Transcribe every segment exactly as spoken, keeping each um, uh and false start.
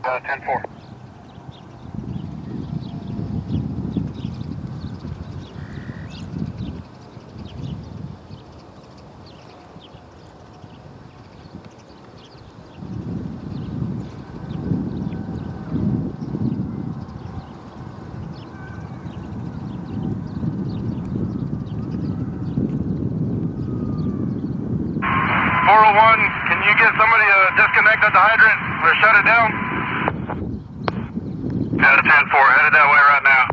Uh, ten four. four oh one, can you get somebody to disconnect at the hydrant or shut it down? Yeah, ten four, headed that way right now.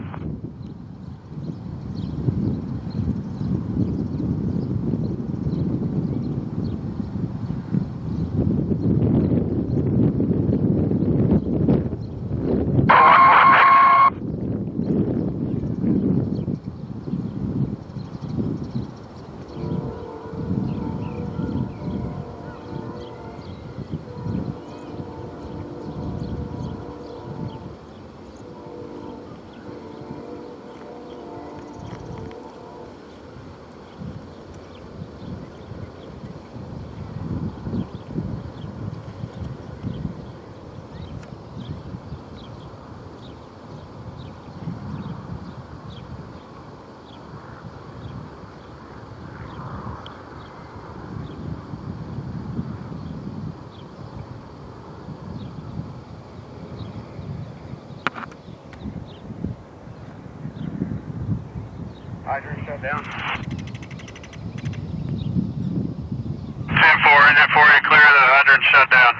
Hydrant shut down. ten four, engine four, you clear, the hydrant shut down.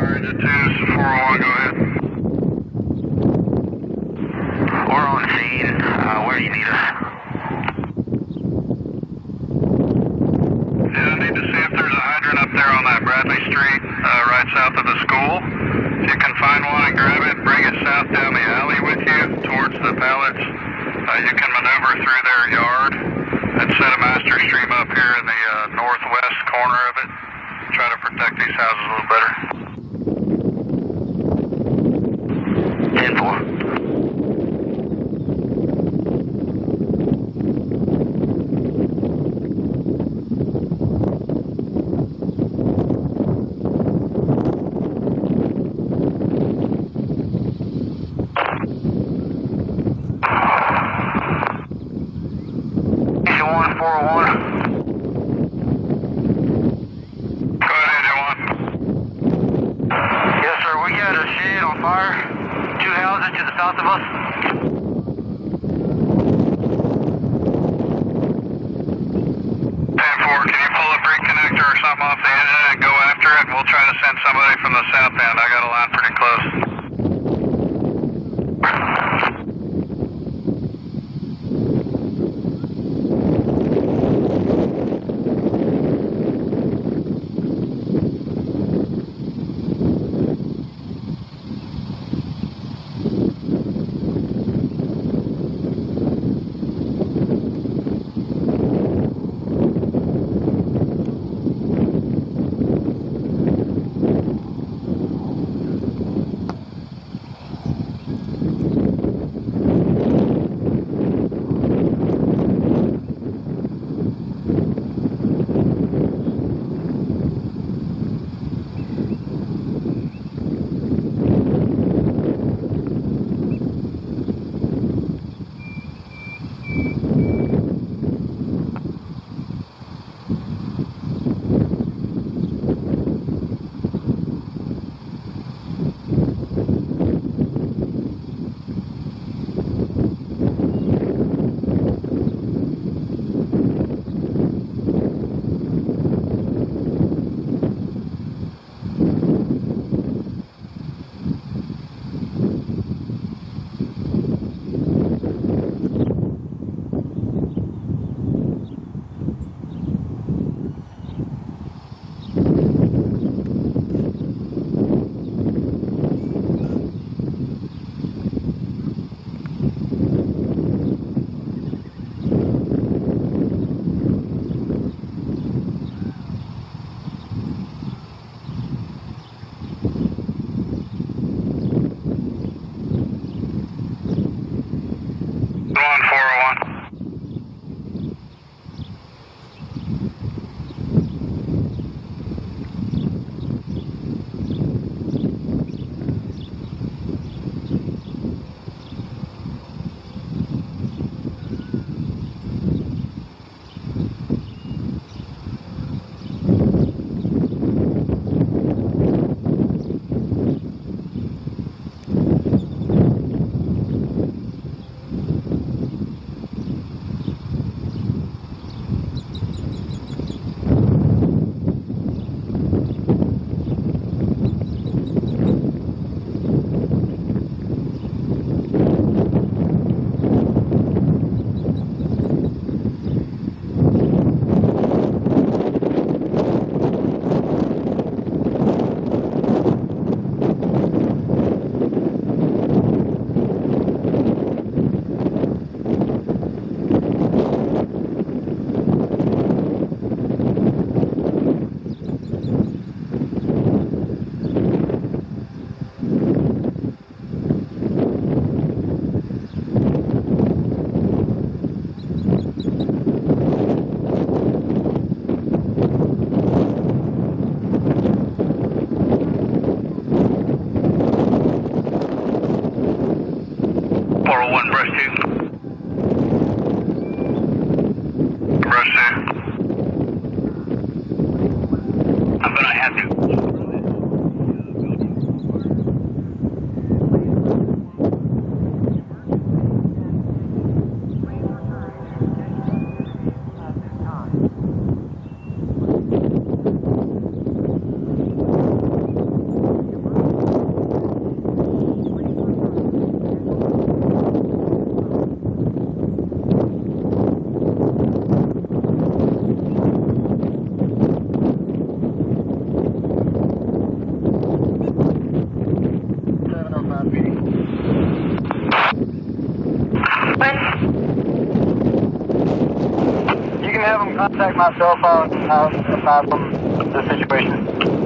Engine two, four oh one, go ahead. We're on scene. Uh, where do you need us? Yeah, I need to see if there's a hydrant up there on that Bradley Street, uh, right south of the school. If you can find one and grab it, bring it south down the alley with you towards the pallets. Uh, you can maneuver through their yard and set a master stream up here in the uh, northwest corner of it. Try to protect these houses a little better. ten four. four oh one. Go ahead, Engine one. Yes, sir. We got a shed on fire. Two houses to the south of us. ten four, can you pull a brake connector or something off the engine and go after it? We'll try to send somebody from the south end. I got a line pretty close. my cell phone out aside from the situation.